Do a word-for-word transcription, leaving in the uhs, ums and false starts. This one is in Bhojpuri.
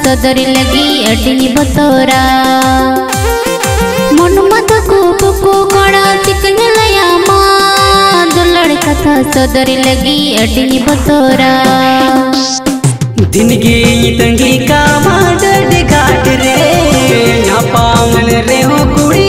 सदरी लगी अटी बतोरा मन मत को को कणा चिकन लया मा दुलड़ कथा सदरी लगी अटी बतोरा दिन की तंगी का माडर घाट रे यहाँ पावन रे हो कुड़ी